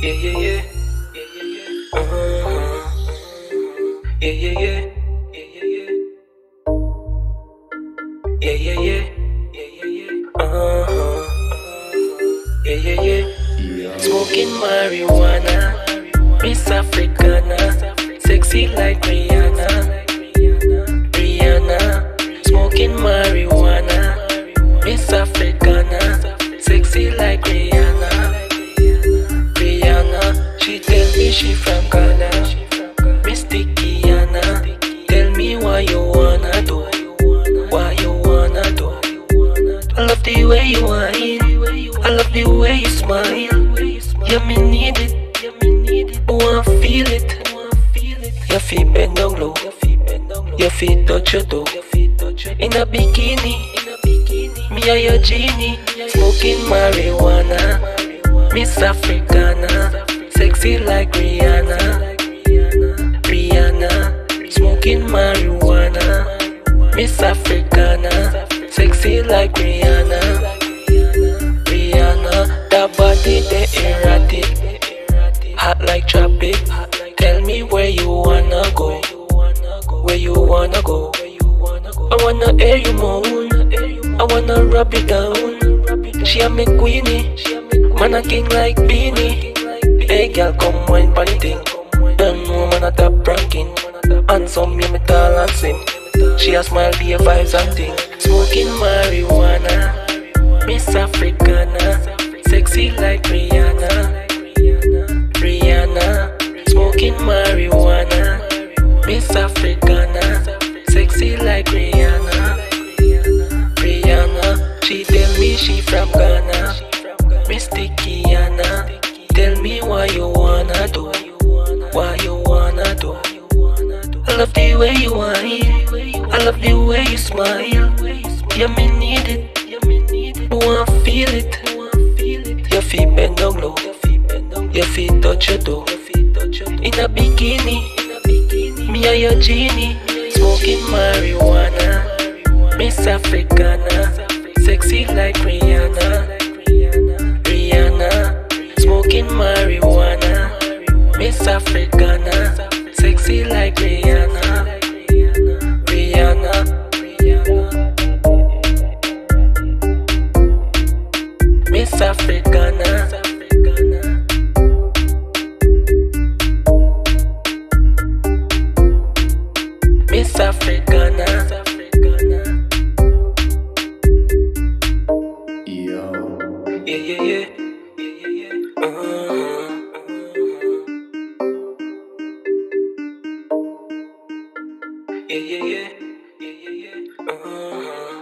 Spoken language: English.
Yeah, yeah, yeah. Yeah, yeah, yeah. Yeah, yeah, yeah. Yeah, yeah, yeah. Yeah, yeah, yeah. Yeah, yeah, yeah. Yeah, yeah, yeah. Smoking marijuana, Miss Africana, sexy like Rihanna. Rihanna, smoking marijuana, Miss Africana, sexy like Rihanna. Rihanna, she tell me she from Ghana. Miss Tikiana, tell me why you wanna do, why you wanna do. I love the way you whine, I love the way you smile. Yeah, me need it, wanna feel it. Your feet bend down low, your feet touch your toe. In a bikini, me and your genie, smoking marijuana. Miss Africana, sexy like Rihanna. Rihanna, smoking marijuana. Miss Africana, sexy like Rihanna. Rihanna, that body they erratic, hot like tropic. Tell me where you wanna go, where you wanna go. I wanna air you moan, I wanna rub it down. She a me queenie, man a king like Beanie. Hey girl, come wine pon the thing. Don't know man a top ranking. Handsome, me tall and sing. She a smile, be a vibes and thing. Smoking marijuana, Miss Africana, sexy like Rihanna. Rihanna, smoking marijuana, Miss Africana, sexy like Rihanna. Rihanna, she tell me she from Ghana. Miss Tikiana, tell me why you wanna do, why you wanna do. I love the way you whine, I love the way you smile. Yeah, me need it, wanna feel it. Your feet bend down low, your feet touch your toe. In a bikini, me and your genie, smoking marijuana. Miss Africana, sexy like Rihanna. Rihanna, smoking marijuana. Miss Africana, sexy like Rihanna. Rihanna, Miss Africana. Miss Africana. Yeah, yeah, yeah. Yeah, yeah, yeah. Yeah, yeah, yeah. Yeah, yeah, yeah.